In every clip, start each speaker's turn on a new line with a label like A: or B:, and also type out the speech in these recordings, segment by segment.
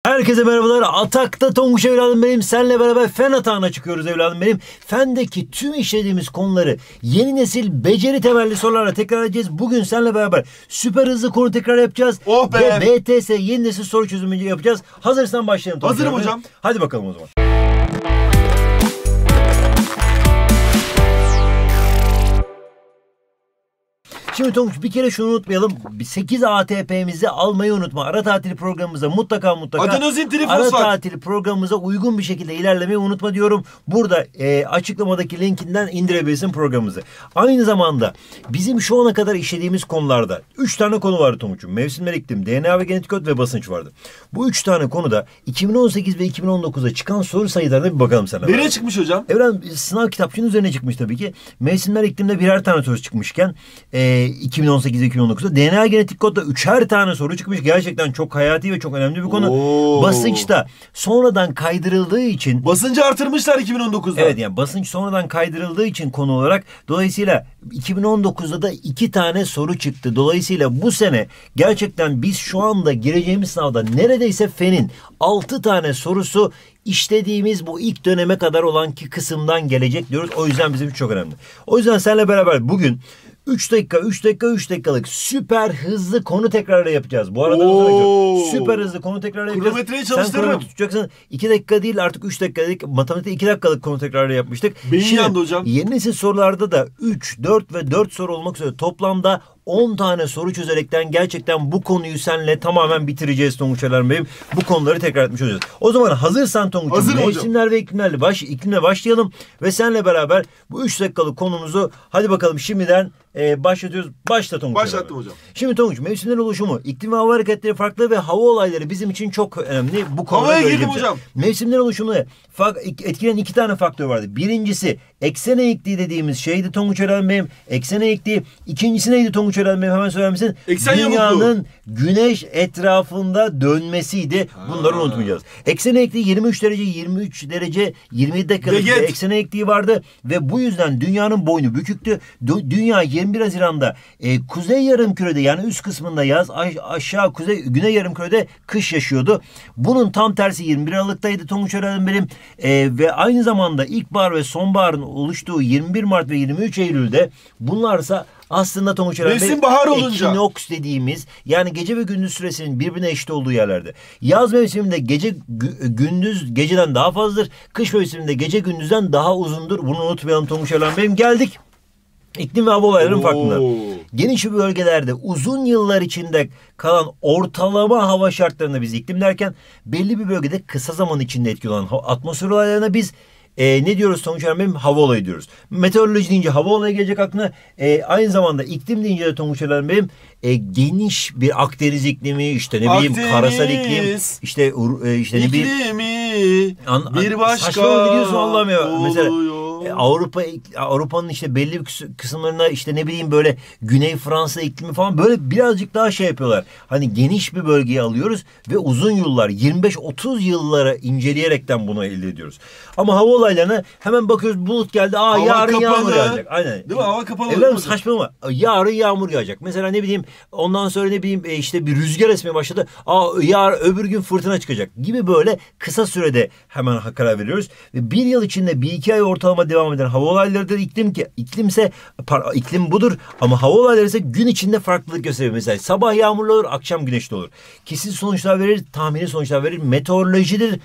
A: Herkese merhabalar. Atak'ta Tonguç evladım benim. Seninle beraber fen atağına çıkıyoruz evladım benim. Fendeki tüm işlediğimiz konuları yeni nesil beceri temelli sorularla tekrar edeceğiz. Bugün seninle beraber süper hızlı konu tekrar yapacağız.
B: Oh be!
A: Ve BTS yeni nesil soru çözümü yapacağız. Hazırsan başlayalım.
B: Hazırım hocam.
A: Hadi bakalım o zaman. Şimdi Tonguç bir kere şunu unutmayalım. 8 ATP'mizi almayı unutma. Ara tatili programımıza mutlaka
B: Adenozin trifosfat.
A: ara tatili programımıza uygun bir şekilde ilerlemeyi unutma diyorum. Burada açıklamadaki linkinden indirebilirsin programımızı. Aynı zamanda bizim şu ana kadar işlediğimiz konularda 3 tane konu vardı Tonguç'um. Mevsimler, iklim, DNA ve genetik kod ve basınç vardı. Bu 3 tane konuda 2018 ve 2019'da çıkan soru sayılarına bir bakalım sana.
B: Nereye çıkmış hocam?
A: Evren sınav kitapçığının üzerine çıkmış tabii ki. Mevsimler, iklimde birer tane soru çıkmışken 2018 ve 2019'da DNA genetik kodda 3'er tane soru çıkmış. Gerçekten çok hayati ve çok önemli bir konu. Basınçta sonradan kaydırıldığı için...
B: Basıncı artırmışlar 2019'da.
A: Evet, yani basınç sonradan kaydırıldığı için konu olarak, dolayısıyla 2019'da da 2 tane soru çıktı. Dolayısıyla bu sene gerçekten biz şu anda gireceğimiz sınavda neredeyse fenin 6 tane sorusu işlediğimiz bu ilk döneme kadar olan ki kısımdan gelecek diyoruz. O yüzden bizim için çok önemli. O yüzden seninle beraber bugün 3 dakikalık süper hızlı konu tekrarı yapacağız. Bu arada süper hızlı konu tekrarı yapacağız.
B: Kronometreyi çalıştırırım.
A: Sen kronometre tutacaksın. 2 dakika değil artık 3 dakika dedik. Matematikte 2 dakikalık konu tekrarı yapmıştık.
B: Beyin yandı hocam.
A: Yeni nesil sorularda da 3, 4 ve 4 soru olmak üzere toplamda 10 tane soru çözerekten gerçekten bu konuyu seninle tamamen bitireceğiz Tonguç Alarm Bey'im. Bu konuları tekrar etmiş olacağız. O zaman hazırsan Tonguç'um, mevsimler ve iklimle başlayalım ve seninle beraber bu 3 dakikalık konumuzu hadi bakalım şimdiden başlatıyoruz. Başla Tonguç.
B: Başlattım hocam.
A: Şimdi Tonguç, mevsimlerin oluşumu, iklim ve hava hareketleri farklı ve hava olayları bizim için çok önemli. Bu konuda
B: havaya girdim hocam.
A: Mevsimlerin oluşumunu etkileyen 2 tane faktör vardı. Birincisi eksen eğikliği dediğimiz şeydi Tonguç Alarm Bey'im. Eksen eğikliği. İkincisi neydi Tonguç Alarm Bey'im? Hemen söyler misin? Dünyanın güneş etrafında dönmesiydi. Bunları unutmayacağız. Eksen eğikliği 23 derece 27 dakikalık bir eksen eğikliği vardı ve bu yüzden dünyanın boynu büküktü. Dünya 21 Haziran'da kuzey yarımkürede, yani üst kısmında yaz, aşağı güney yarımkürede kış yaşıyordu. Bunun tam tersi 21 Aralık'taydı Tonguç Alarm Bey'im. Ve aynı zamanda ilkbahar ve sonbaharın oluştuğu 21 Mart ve 23 Eylül'de bunlarsa aslında Tonguç Alarm Bey ekinoks dediğimiz, yani gece ve gündüz süresinin birbirine eşit olduğu yerlerde. Yaz mevsiminde gece gündüz geceden daha fazladır. Kış mevsiminde gece gündüzden daha uzundur. Bunu unutmayalım Tonguç Alarm Bey'im. Geldik İklim ve hava olaylarının farkında. Geniş bölgelerde uzun yıllar içinde kalan ortalama hava şartlarına biz iklim derken, belli bir bölgede kısa zaman içinde etkili olan atmosfer olaylarına biz ne diyoruz Tonguç Alarm Bey'im? Hava olayı diyoruz. Meteoroloji deyince hava olayı gelecek aklına. Aynı zamanda iklim deyince de Tonguç Alarm Bey'im geniş bir Akdeniz iklimi, işte ne bileyim karasal iklim, işte ne bileyim
B: bir başka
A: saçma gidiyorsun Allah'ım ya. Mesela Avrupa'nın işte belli kısımlarına, işte ne bileyim böyle Güney Fransa iklimi falan, böyle birazcık daha şey yapıyorlar. Hani geniş bir bölgeyi alıyoruz ve uzun yıllar, 25-30 yıllara inceleyerekten bunu elde ediyoruz. Ama hava olaylarına hemen bakıyoruz, bulut geldi. Yarın yağmur yağacak. Aynen.
B: Değil mi? Hava kapalı.
A: Evet, saçmalama. Yarın yağmur yağacak. Mesela ne bileyim ondan sonra ne bileyim işte bir rüzgar esmeye başladı. Öbür gün fırtına çıkacak gibi, böyle kısa sürede hemen karar veriyoruz. Ve bir yıl içinde 1-2 ay ortalama devam eden hava olaylarıdır. İklim budur ama hava olayları ise gün içinde farklılık gösterir. Mesela sabah yağmurlu olur, akşam güneşli olur. Kesin sonuçlar verir, tahmini sonuçlar verir. Meteorolojidir.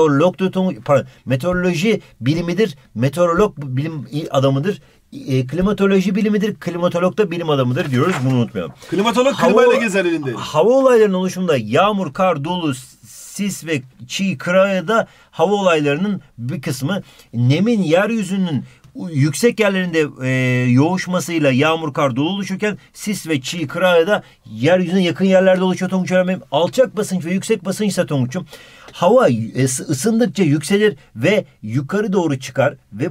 A: Meteoroloji bilimidir. Meteorolog bilim adamıdır. Klimatoloji bilimidir. Klimatolog da bilim adamıdır diyoruz. Bunu unutmayalım.
B: Klimatolog klimayla gezer elinde.
A: Hava olaylarının oluşumunda yağmur, kar, dolu, sis ve çiğ kırada hava olaylarının bir kısmı. Nemin yeryüzünün yüksek yerlerinde yoğuşmasıyla yağmur, kar, dolu oluşurken sis ve çiğ kırada yeryüzüne yakın yerlerde oluşuyor Tonguç Alarm Bey'im. Alçak basınç ve yüksek basınçsa Tonguç'um, hava ısındıkça yükselir ve yukarı doğru çıkar ve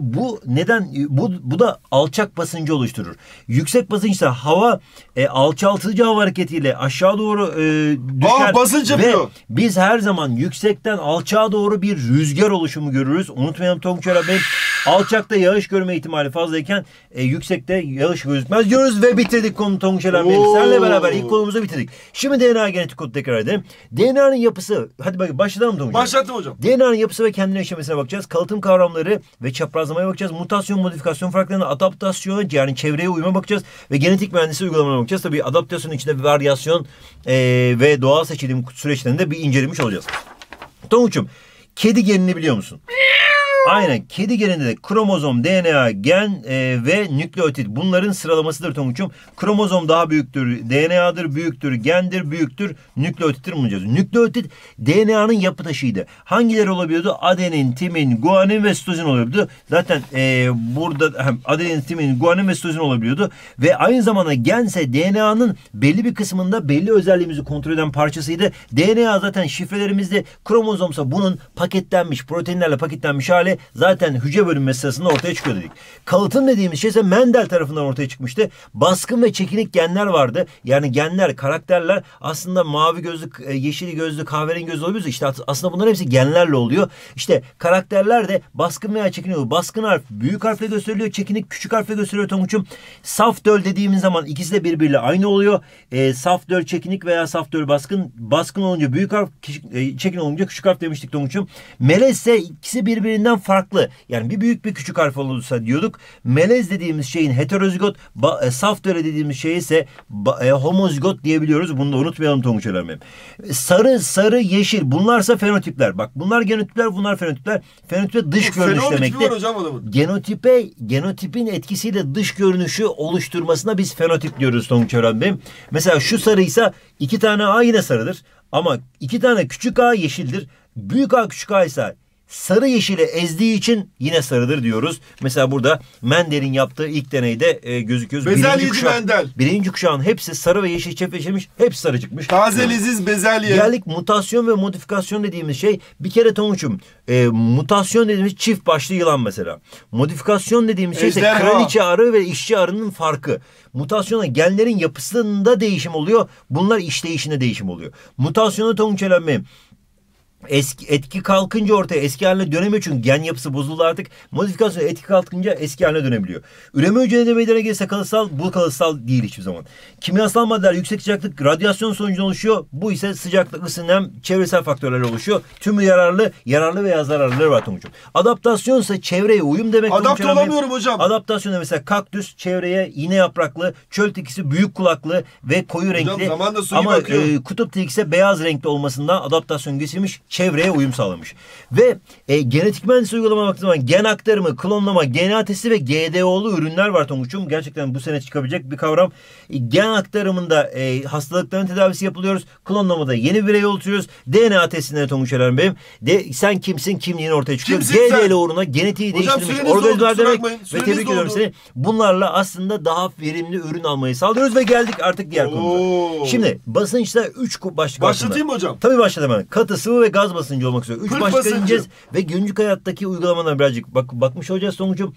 A: bu da alçak basıncı oluşturur. Yüksek basınçsa hava alçaltıcı hava hareketiyle aşağı doğru düşer.
B: Basınç yapıyor.
A: Ve biz her zaman yüksekten alçağa doğru bir rüzgar oluşumu görürüz. Unutmayalım Tonguç Alarm Bey'im. Alçakta yağış görme ihtimali fazlayken yüksekte yağış gözükmez diyoruz ve bitirdik konu Tonguç Eren Bey. Seninle beraber ilk konumuzu bitirdik. Şimdi DNA genetik kodu tekrar edelim. DNA'nın yapısı, hadi bakayım başlayalım Tonguç.
B: Başlattım hocam.
A: DNA'nın yapısı ve kendine işlemesine bakacağız. Kalıtım kavramları ve çaprazlamaya bakacağız. Mutasyon, modifikasyon farklarına, adaptasyon yani çevreye uyuma bakacağız ve genetik mühendisi uygulamalarına bakacağız. Tabii adaptasyonun içinde varyasyon ve doğal seçilim süreçlerinde bir incelemiş olacağız. Tonguç'um, kedi genini biliyor musun? Aynen, kedi geninde de kromozom, DNA, gen ve nükleotit bunların sıralamasıdır Tonguç'um. Kromozom daha büyüktür, DNA'dır, büyüktür, gendir, büyüktür, nükleotittir mi diyeceğiz? Nükleotit DNA'nın yapı taşıydı. Hangileri olabiliyordu? Adenin, timin, guanin ve sitozin olabiliyordu. Zaten burada adenin, timin, guanin ve sitozin olabiliyordu. Ve aynı zamanda gense DNA'nın belli bir kısmında belli özelliğimizi kontrol eden parçasıydı. DNA zaten şifrelerimizde, kromozomsa bunun paketlenmiş, proteinlerle paketlenmiş hali zaten hücre bölünmesi sırasında ortaya çıkıyor dedik. Kalıtım dediğimiz şey ise Mendel tarafından ortaya çıkmıştı. Baskın ve çekinik genler vardı. Yani genler, karakterler aslında mavi gözlü, yeşil gözlü, kahverengi gözlü oluyor. İşte aslında bunların hepsi genlerle oluyor. İşte karakterler de baskın veya çekinik oluyor. Baskın harf büyük harfle gösteriliyor. Çekinik küçük harfle gösteriliyor Tonguç'um. Saf döl dediğimiz zaman ikisi de birbiriyle aynı oluyor. Saf döl çekinik veya saf döl baskın. Baskın olunca büyük harf, çekinik olunca küçük harf demiştik Tonguç'um. Melez ise ikisi birbirinden farklı. Yani bir büyük bir küçük harf olursa diyorduk. Melez dediğimiz şeyin heterozigot, saf döl dediğimiz şey ise homozigot diyebiliyoruz. Bunu da unutmayalım Tonguç Eren Bey. Sarı, yeşil. Bunlarsa fenotipler. Bak bunlar genotipler, bunlar fenotipler. Fenotipe dış görünüş demekti. Genotipin etkisiyle dış görünüşü oluşturmasına biz fenotip diyoruz Tonguç Eren Bey. Mesela şu sarıysa 2 tane A yine sarıdır. Ama 2 tane küçük A yeşildir. Büyük A küçük A ise sarı yeşili ezdiği için yine sarıdır diyoruz. Mesela burada Mendel'in yaptığı ilk deneyde gözüküyoruz. Birinci kuşağın hepsi sarı ve yeşil çiftleşmiş. Hepsi sarı çıkmış.
B: Taze leziz bezelye.
A: Geldik mutasyon ve modifikasyon dediğimiz şey. Bir kere Tonguç'um mutasyon dediğimiz çift başlı yılan mesela. Modifikasyon dediğimiz şey ise kraliçe arı ve işçi arının farkı. Mutasyona genlerin yapısında değişim oluyor. Bunlar işleyişinde değişim oluyor. Mutasyonu Tonguç Eren Bey, etki kalkınca ortaya eski haline dönemiyor çünkü gen yapısı bozuldu artık. Modifikasyon etki kalkınca eski haline dönebiliyor. Üreme hücreleri meydana gelirse kalıtsal, bu kalıtsal değil hiçbir zaman. Kimyasal maddeler yüksek sıcaklık, radyasyon sonucunda oluşuyor. Bu ise sıcaklık, ısı, nem, çevresel faktörlerle oluşuyor. Tümü yararlı veya zararlıları var Tonguç'um. Adaptasyon ise çevreye uyum demek.
B: Adapte olamıyorum hocam.
A: Adaptasyonda mesela kaktüs çevreye iğne yapraklı, çöl tilkisi büyük kulaklı ve koyu renkli. Ama kutup tilkisi beyaz renkli olmasından adaptasyon geçirmiş, çevreye uyum sağlamış. Ve genetik mühendisliği uygulamaya baktığımız zaman gen aktarımı, klonlama, DNA testi ve GDO'lu ürünler var Tonguç'um. Gerçekten bu sene çıkabilecek bir kavram. Gen aktarımında hastalıkların tedavisi yapılıyoruz. Klonlamada yeni birey oluşturuyoruz. DNA testinde Tonguç Eren Bey'im. Sen kimsin? Kimliğin ortaya çıkıyor. GDL uğruna genetiği değiştirmiş organizmalar demek. Ve tebrik ediyorum seni. Bunlarla aslında daha verimli ürün almayı sağlıyoruz ve geldik artık diğer konuda. Şimdi basınçta 3 başlık altında.
B: Başlatayım mı hocam?
A: Tabii başladım hemen. Katı, sıvı ve gaz basıncı olmak üzere. 3 başlık ineceğiz ve günlük hayattaki uygulamalarına birazcık bakmış olacağız Tonguç'um.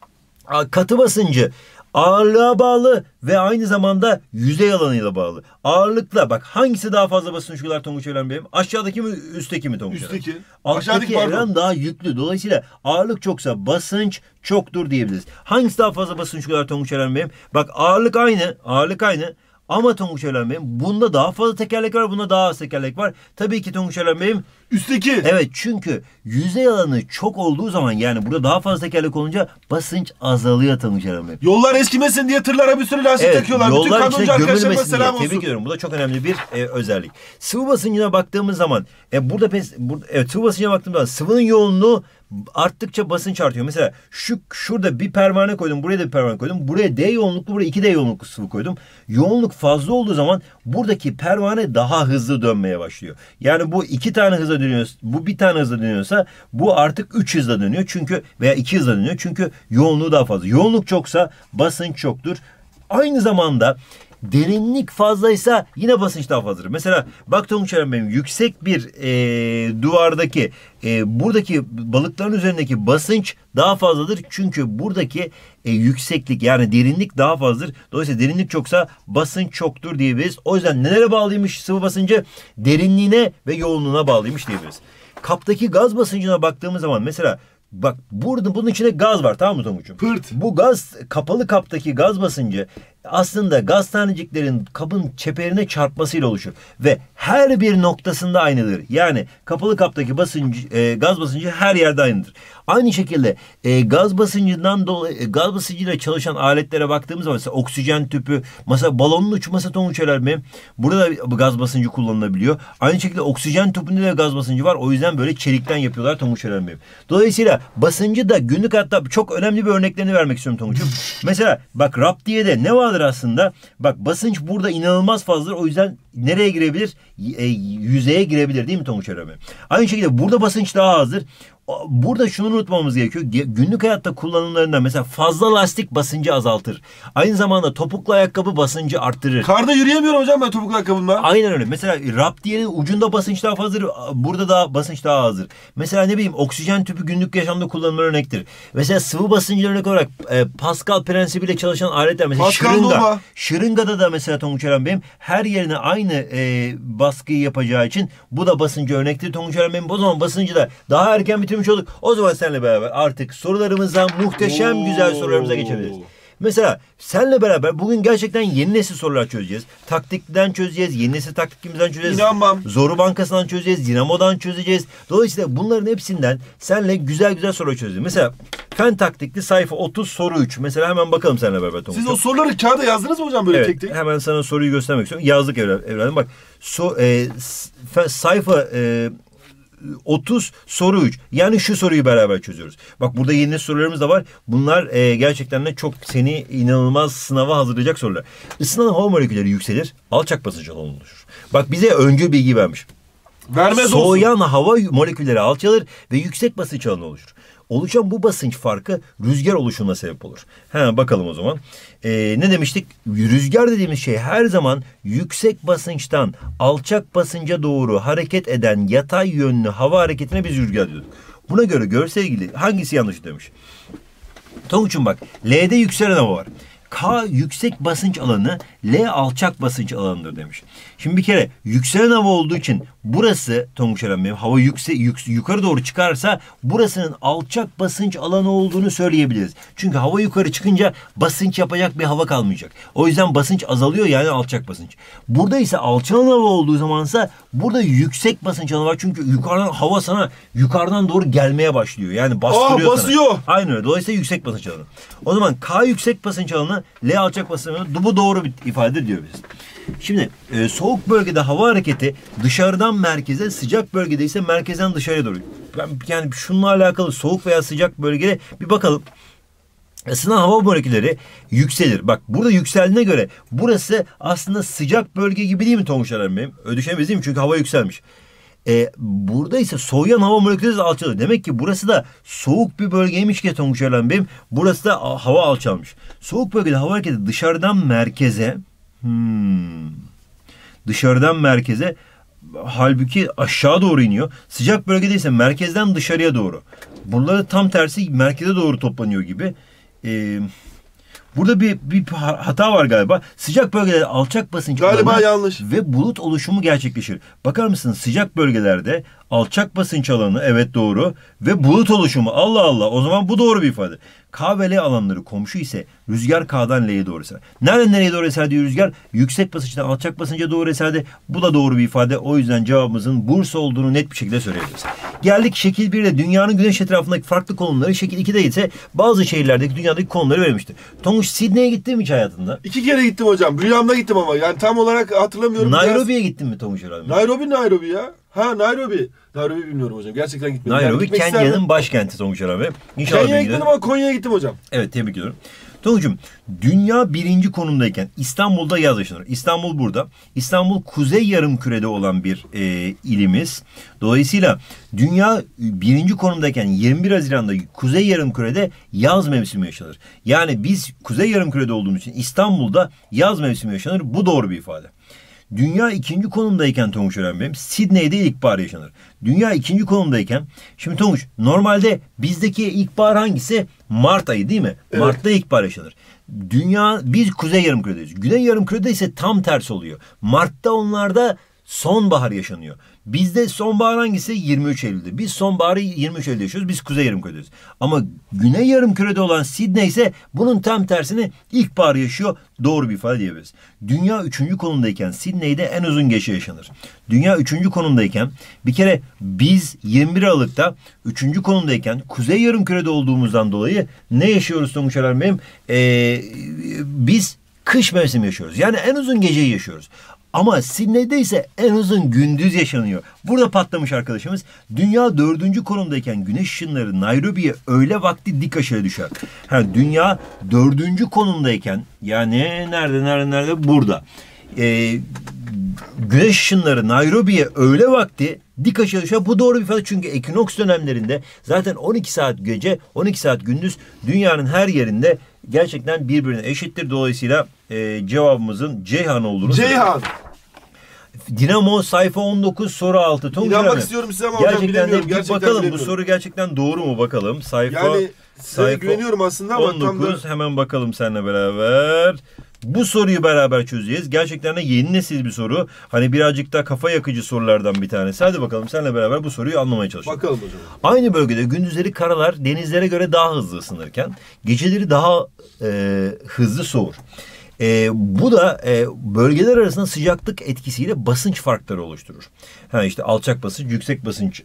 A: Katı basıncı ağırlığa bağlı ve aynı zamanda yüzey alanıyla bağlı. Ağırlıkla bak hangisi daha fazla basınç uygular Tonguç Eren Bey'im? Aşağıdaki mi üstteki mi Tonguç Eren?
B: Üstteki.
A: Alttaki evren daha yüklü. Dolayısıyla ağırlık çoksa basınç çoktur diyebiliriz. Hangisi daha fazla basınç uygular Tonguç Eren Bey'im? Bak ağırlık aynı. Ama Tonguç Eren Bey'im bunda daha fazla tekerlek var, bunda daha az tekerlek var. Tabii ki Tonguç Eren Bey'im
B: üstteki.
A: Evet, çünkü yüzey alanı çok olduğu zaman yani burada daha fazla tekerlek olunca basınç azalıyor Tonguç Eren Bey'im.
B: Yollar eskimesin diye tırlara bir sürü lastik takıyorlar.
A: Yollar içine gömülmesin diye. Tebrik ediyorum. Bu da çok önemli bir özellik. Sıvı basıncına baktığımız zaman sıvı basıncına baktığımız zaman sıvının yoğunluğu arttıkça basınç artıyor. Mesela şurada bir pervane koydum. Buraya da bir pervane koydum. Buraya D yoğunluklu, buraya 2D yoğunluklu sıvı koydum. Yoğunluk fazla olduğu zaman buradaki pervane daha hızlı dönmeye başlıyor. Yani bu 2 tane hızla dönüyor. Bu 1 tane hızla dönüyorsa bu artık 3 hızla dönüyor. Çünkü veya 2 hızla dönüyor. Çünkü yoğunluğu daha fazla. Yoğunluk çoksa basınç çoktur. Aynı zamanda derinlik fazlaysa yine basınç daha fazladır. Mesela bak Tonguç Eren Bey'im yüksek bir duvardaki buradaki balıkların üzerindeki basınç daha fazladır. Çünkü buradaki yükseklik yani derinlik daha fazladır. Dolayısıyla derinlik çoksa basınç çoktur diyebiliriz. O yüzden nelere bağlıymış sıvı basıncı? Derinliğine ve yoğunluğuna bağlıymış diyebiliriz. Kaptaki gaz basıncına baktığımız zaman mesela Bak burada bunun içinde gaz var, tamam mı Tonguç'um?
B: Pırt.
A: Bu gaz, kapalı kaptaki gaz basıncı aslında gaz taneciklerin kabın çeperine çarpmasıyla oluşur. Ve her bir noktasında aynıdır. Yani kapalı kaptaki gaz basıncı her yerde aynıdır. Aynı şekilde gaz basıncından dolayı, gaz basıncıyla çalışan aletlere baktığımız zaman mesela oksijen tüpü, mesela balonun uçması Tonguç mi? Burada da gaz basıncı kullanılabiliyor. Aynı şekilde oksijen tüpünde de gaz basıncı var. O yüzden böyle çelikten yapıyorlar Tonguç mi? Dolayısıyla basıncı da günlük hayatta çok önemli bir örneklerini vermek istiyorum Tonguç'um. Mesela bak raptiyede ne vardır aslında? Bak basınç burada inanılmaz fazladır. O yüzden nereye girebilir? Yüzeye girebilir değil mi Tonguç mi? Aynı şekilde burada basınç daha azdır. Burada şunu unutmamamız gerekiyor. Günlük hayatta kullanımlarında mesela fazla lastik basıncı azaltır. Aynı zamanda topuklu ayakkabı basıncı arttırır.
B: Karda yürüyemiyorum hocam ben topuklu ayakkabımla.
A: Aynen öyle. Mesela raptiyenin ucunda basınç daha fazladır. Burada da basınç daha azdır. Mesela ne bileyim oksijen tüpü günlük yaşamda kullanılan örnektir. Mesela sıvı basıncı örnek olarak Pascal prensibiyle çalışan aletler. Mesela şırınga. Şırıngada da mesela Tonguç Bey'im her yerine aynı baskıyı yapacağı için bu da basıncı örnektir Tonguç Bey'im. O zaman basıncı da daha erken bitirmiş olduk. O zaman seninle beraber artık sorularımızdan muhteşem güzel sorularımıza geçebiliriz. Mesela senle beraber bugün gerçekten yeni nesil sorular çözeceğiz. Taktikten çözeceğiz, yeni nesil taktikimizden çözeceğiz.
B: İnanmam.
A: Zoru Bankası'ndan çözeceğiz, Dinamo'dan çözeceğiz. Dolayısıyla bunların hepsinden senle güzel güzel soru çözeceğiz. Mesela fen taktikli sayfa 30 soru 3. Mesela hemen bakalım seninle beraber.
B: Siz o soruları kağıda yazdınız mı hocam böyle tek tek?
A: Hemen sana soruyu göstermek istiyorum. Yazdık evladım. Bak sayfa 30 soru 3. Yani şu soruyu beraber çözüyoruz. Bak burada yeni sorularımız da var. Bunlar gerçekten de çok seni inanılmaz sınava hazırlayacak sorular. Isınan hava molekülleri yükselir. Alçak basınç alanı oluşur. Bak bize öncü bilgi vermiş.
B: Vermez
A: Soğuyan
B: olsun.
A: hava molekülleri alçalır ve yüksek basınç alanı oluşur. Oluşan bu basınç farkı rüzgar oluşumuna sebep olur. Hemen bakalım o zaman. Ne demiştik? Rüzgar dediğimiz şey her zaman yüksek basınçtan alçak basınca doğru hareket eden yatay yönlü hava hareketine biz rüzgar diyorduk. Buna göre görsel ilgili hangisi yanlış demiş. Tonguç'um bak L'de yükselen hava var. K yüksek basınç alanı, L alçak basınç alanıdır demiş. Şimdi bir kere yükselen hava olduğu için burası Tonguç benim hava yukarı doğru çıkarsa burasının alçak basınç alanı olduğunu söyleyebiliriz. Çünkü hava yukarı çıkınca basınç yapacak bir hava kalmayacak. O yüzden basınç azalıyor yani alçak basınç. Burada ise alçalan hava olduğu zamansa burada yüksek basınç alanı var. Çünkü yukarıdan hava sana yukarıdan doğru gelmeye başlıyor. Yani bastırıyor
B: basıyor.
A: Sana. Aynen öyle. Dolayısıyla yüksek basınç alanı. O zaman K yüksek basınç alanı, L alçak basınç alanı. Bu doğru bir ifade diyor biz. Şimdi soğuk bölgede hava hareketi dışarıdan merkeze, sıcak bölgede ise merkezden dışarıya doğru. Yani şununla alakalı soğuk veya sıcak bölgede bir bakalım. Isınan hava molekülleri yükselir. Bak burada yükseldiğine göre burası aslında sıcak bölge gibi değil mi Tonguç benim? Öyle düşünemeyiz değil mi? Çünkü hava yükselmiş. Burada ise soğuyan hava molekülleri de alçalıyor. Demek ki burası da soğuk bir bölgeymiş ki Tonguç benim. Burası da hava alçalmış. Soğuk bölgede hava hareketi dışarıdan merkeze dışarıdan merkeze halbuki aşağı doğru iniyor. Sıcak bölgede ise merkezden dışarıya doğru. Bunları tam tersi merkeze doğru toplanıyor gibi. Burada bir hata var galiba. Sıcak bölgelerde alçak basınç
B: galiba yanlış
A: ve bulut oluşumu gerçekleşir. Bakar mısınız sıcak bölgelerde alçak basınç alanı evet doğru ve bulut oluşumu Allah Allah o zaman bu doğru bir ifade. K ve L alanları komşu ise rüzgar K'dan L'ye doğru eser. Nereden nereye doğru eser diyor rüzgar? Yüksek basınçtan alçak basınca doğru eserdi. Bu da doğru bir ifade. O yüzden cevabımızın Bursa olduğunu net bir şekilde söyleyebiliriz. Geldik şekil 1'de dünyanın güneş etrafındaki farklı konumları. Şekil 2'de ise bazı şehirlerdeki dünyadaki konumları vermişti. Tonguç Sidney'e gittin mi hiç hayatında?
B: 2 kere gittim hocam. Rüyamda gittim ama. Yani tam olarak hatırlamıyorum.
A: Nairobi'ye gittin mi Tonguç herhalde?
B: Nairobi ya. Ha Nairobi. Nairobi bilmiyorum hocam. Gerçekten gitmedim.
A: Nairobi Kenya'nın başkenti Tonguç herhalde.
B: Kenya'ya gitmedim ama Konya'ya gittim hocam.
A: Evet tebrik ediyorum. Tonguç'um dünya birinci konumdayken İstanbul'da yaz yaşanır. İstanbul burada. İstanbul kuzey yarımkürede olan bir ilimiz. Dolayısıyla dünya birinci konumdayken 21 Haziran'da kuzey yarımkürede yaz mevsimi yaşanır. Yani biz kuzey yarımkürede olduğumuz için İstanbul'da yaz mevsimi yaşanır. Bu doğru bir ifade. Dünya ikinci konumdayken Tonguç benim Sidney'de ilkbahar yaşanır. Dünya ikinci konumdayken şimdi Tonguç normalde bizdeki ilkbahar hangisi? Mart ayı değil mi? Evet. Mart'ta ilkbahar yaşanır. Biz kuzey yarımküredeyiz. Güney yarımkürede ise tam tersi oluyor. Mart'ta onlarda sonbahar yaşanıyor. Bizde sonbahar hangisi? 23 Eylül'de. Biz sonbaharı 23 Eylül'de yaşıyoruz. Biz Kuzey Yarımküre'deyiz. Ama Güney Yarımküre'de olan Sidney ise bunun tam tersini ilkbaharı yaşıyor. Doğru bir ifade diyebiliriz. Dünya 3. konumdayken Sidney'de en uzun gece yaşanır. Dünya 3. konumdayken bir kere biz 21 Aralık'ta 3. konumdayken Kuzey Yarımküre'de olduğumuzdan dolayı ne yaşıyoruz Tonguç Eren Bey'im? Biz kış mevsimi yaşıyoruz. Yani en uzun geceyi yaşıyoruz. Ama Sidney'de ise en uzun gündüz yaşanıyor. Burada patlamış arkadaşımız. Dünya 4. konumdayken güneş ışınları Nairobi'ye öğle vakti dik aşırı düşer. Dünya 4. konumdayken yani nerede? Burada. Güneş ışınları Nairobi'ye öğle vakti dik aşağı düşer. Bu doğru bir ifade çünkü ekinoks dönemlerinde zaten 12 saat gece, 12 saat gündüz dünyanın her yerinde gerçekten birbirine eşittir. Dolayısıyla cevabımızın Ceyhan olduğunu
B: Ceyhan.
A: Dinamo sayfa 19 soru 6.
B: İnanmak istiyorum size ama hocam bilemiyorum.
A: Gerçekten bakalım bu soru gerçekten doğru mu bakalım.
B: Yani size güveniyorum aslında ama
A: 19,
B: tam da...
A: hemen bakalım seninle beraber. Bu soruyu beraber çözeceğiz. Gerçekten de yeni nesil bir soru. Hani birazcık da kafa yakıcı sorulardan bir tanesi. Hadi bakalım seninle beraber bu soruyu anlamaya çalışalım.
B: Bakalım hocam.
A: Aynı bölgede gündüzleri karalar denizlere göre daha hızlı ısınırken geceleri daha hızlı soğur. Bu da bölgeler arasında sıcaklık etkisiyle basınç farkları oluşturur. İşte alçak basınç, yüksek basınç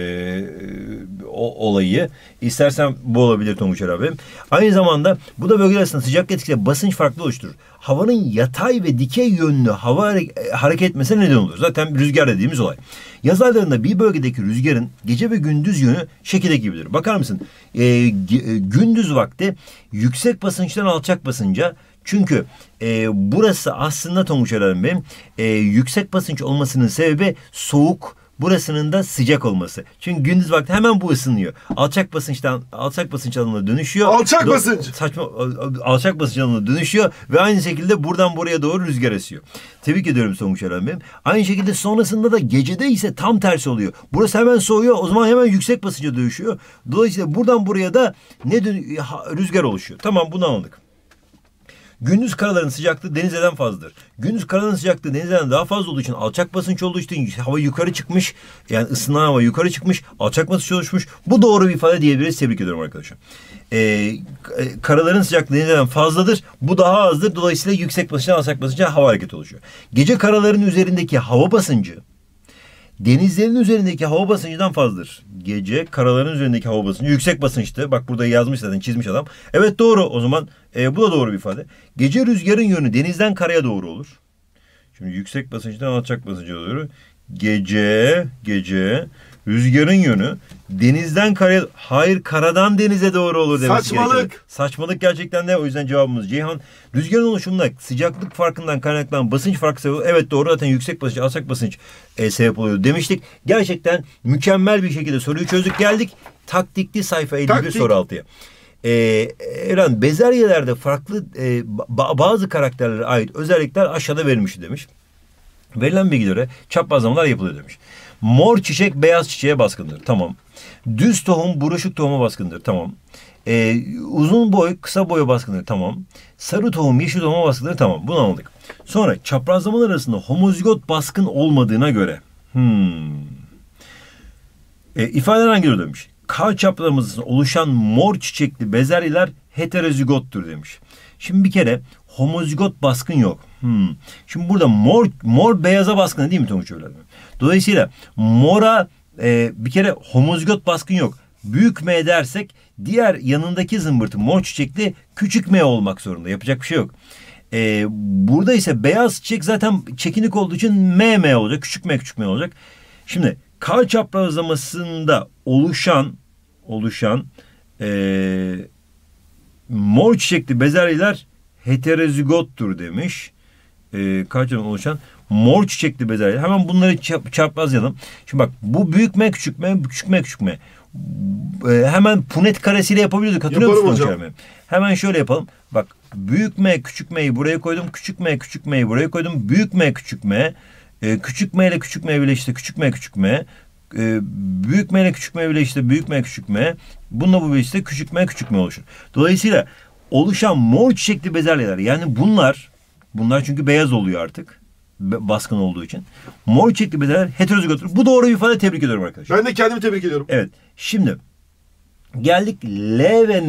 A: olayı. İstersen bu olabilir Tonguç abi. Aynı zamanda bu da bölgeler arasında sıcaklık etkisiyle basınç farklı oluşturur. Havanın yatay ve dikey yönlü hareket etmesine neden olur. Zaten rüzgar dediğimiz olay. Yaz aylarında bir bölgedeki rüzgarın gece ve gündüz yönü şekilde gibidir. Bakar mısın? Gündüz vakti yüksek basınçtan alçak basınca çünkü burası aslında Tonguç Eren Bey'im yüksek basınç olmasının sebebi soğuk, burasının da sıcak olması. Çünkü gündüz vakti hemen bu ısınıyor. Alçak basınç alanına dönüşüyor.
B: Alçak basınç.
A: Alçak basınç alanına dönüşüyor ve aynı şekilde buradan buraya doğru rüzgar esiyor. Tebrik ediyorum Tonguç Eren Bey'im. Aynı şekilde sonrasında da gecede ise tam tersi oluyor. Burası hemen soğuyor. O zaman hemen yüksek basınca dönüşüyor. Dolayısıyla buradan buraya da rüzgar oluşuyor. Tamam, bunu anladık. Gündüz karaların sıcaklığı denizden fazladır. Gündüz karaların sıcaklığı denizden daha fazla olduğu için alçak basınç olduğu için hava yukarı çıkmış. Yani ısınan hava yukarı çıkmış. Alçak basınç oluşmuş. Bu doğru bir ifade diyebiliriz. Tebrik ediyorum arkadaşlar. Karaların sıcaklığı denizden fazladır. Bu daha azdır. Dolayısıyla yüksek basınçtan alçak basınca hava hareketi oluşuyor. Gece karaların üzerindeki hava basıncı denizlerin üzerindeki hava basıncından fazladır. Gece karaların üzerindeki hava basıncı yüksek basınçtı. Bak burada yazmış zaten, çizmiş adam. Evet, doğru. O zaman bu da doğru bir ifade. Gece rüzgarın yönü denizden karaya doğru olur. Şimdi yüksek basınçtan alçak basınca doğru. Gece rüzgarın yönü denizden karaya, hayır, karadan denize doğru olur demek.
B: Saçmalık.
A: Saçmalık gerçekten de. O yüzden cevabımız Ceyhan. Rüzgarın oluşumunda sıcaklık farkından kaynaklanan basınç farkı sebep. Evet, doğru. Zaten yüksek basınç, alçak basınç sebep oluyor demiştik. Gerçekten mükemmel bir şekilde soruyu çözdük. Geldik taktikli sayfa 51 soru 6'ya. Eren, bezelyelerde farklı bazı karakterlere ait özellikler aşağıda verilmiş demiş. Verilen bilgilere çaprazlamalar yapılıyor demiş. Mor çiçek beyaz çiçeğe baskındır. Tamam. Düz tohum buruşuk tohuma baskındır. Tamam. Uzun boy kısa boya baskındır. Tamam. Sarı tohum yeşil tohuma baskındır. Tamam. Bunu anladık. Sonra çaprazlamalar arasında homozigot baskın olmadığına göre ifadeler hangileri demiş? K çaprazlamasında oluşan mor çiçekli bezelyeler heterozigottur demiş. Şimdi bir kere homozigot baskın yok. Şimdi burada mor beyaza baskın değil mi Tonguç öyle? Dolayısıyla mora bir kere homozigot baskın yok. Büyük M dersek diğer yanındaki zımbırtı mor çiçekli küçük M olmak zorunda. Yapacak bir şey yok. Burada ise beyaz çiçek zaten çekinik olduğu için M olacak. Küçük M olacak. Şimdi K çaprazlamasında oluşan mor çiçekli bezelyeler heterozigottur demiş. Kaçtan oluşan mor çiçekli bezelye. Hemen bunları çaprazlayalım. Şimdi bak, bu büyük M küçük M, küçük M küçük M. Hemen Punnett karesiyle yapabiliyorduk. Hatırlıyor musun hocam? Hemen şöyle yapalım. Bak, büyük M küçük M'yi buraya koydum. Küçük M küçük M'yi buraya koydum. Büyük M küçük M. Küçük M ile küçük M birleşti. Küçük M küçük M. Büyük M ile küçük M birleşti. Büyük M küçük M. Bununla bu birleşti. Küçük M küçük M oluşur. Dolayısıyla oluşan mor çiçekli bezelyeler, yani bunlar çünkü beyaz oluyor artık. baskın olduğu için. Mor çiçekli bezeler heterozigottur. Bu doğru bir ifade, tebrik ediyorum arkadaşlar.
B: Ben de kendimi tebrik ediyorum.
A: Evet. Şimdi geldik L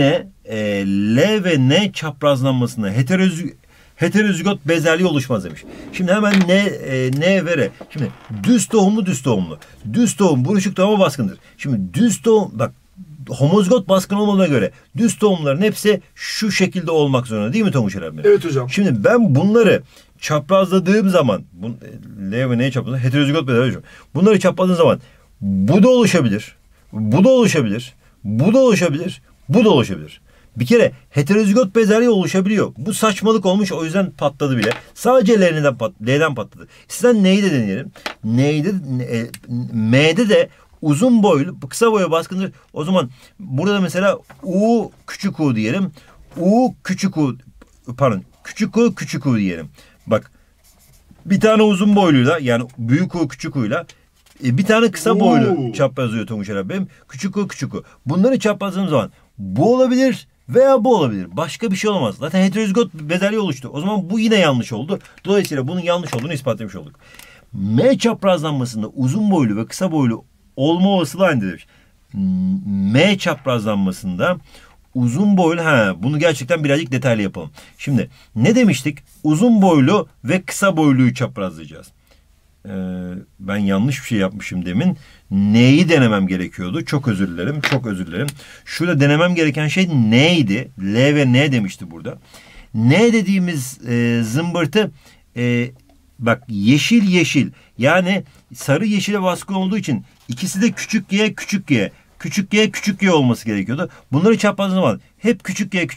A: ve N çaprazlanmasına heterozigot bezelye oluşmaz demiş. Şimdi hemen N ve R. Şimdi düz tohumlu. Düz tohum buruşuk tohuma baskındır. Şimdi düz tohum, bak, homozigot baskın olmadığına göre düz tohumların hepsi şu şekilde olmak zorunda değil mi Tonguç Eren Bey?
B: Evet hocam.
A: Şimdi ben bunları çaprazladığım zaman L ve N'yi çaprazladığım heterozigot bezelye oluşuyor. Bunları çaprazladığım zaman bu da oluşabilir. Bu da oluşabilir. Bu da oluşabilir. Bu da oluşabilir. Bir kere heterozigot bezelye oluşabiliyor. Bu saçmalık olmuş, o yüzden patladı bile. Sadece L'den patladı. Sizden neyi de deneyelim. M'de de uzun boylu, kısa boylu baskındır. O zaman burada mesela U küçük U diyelim. Küçük U diyelim. Bak, bir tane uzun boyluyla, yani büyük U küçük U'yla bir tane kısa boylu çaprazlıyor Tonguç Eren Bey. Küçük U. Bunları çaprazladığım zaman bu olabilir veya bu olabilir. Başka bir şey olamaz. Zaten heterozigot bezelye oluştu. O zaman bu yine yanlış oldu. Dolayısıyla bunun yanlış olduğunu ispatlamış olduk. M çaprazlanmasında uzun boylu ve kısa boylu olma olasılığı aynı demiş. M çaprazlanmasında uzun boylu, bunu gerçekten birazcık detaylı yapalım. Şimdi ne demiştik? Uzun boylu ve kısa boyluyu çaprazlayacağız. Ben yanlış bir şey yapmışım demin. Neyi denemem gerekiyordu? Çok özür dilerim. Şurada denemem gereken şey neydi? L ve N demişti burada. N dediğimiz zımbırtı bak, yeşil. Yani sarı yeşile baskın olduğu için ikisi de küçük y olması gerekiyordu. Bunları çaprazladığım zaman hep küçük y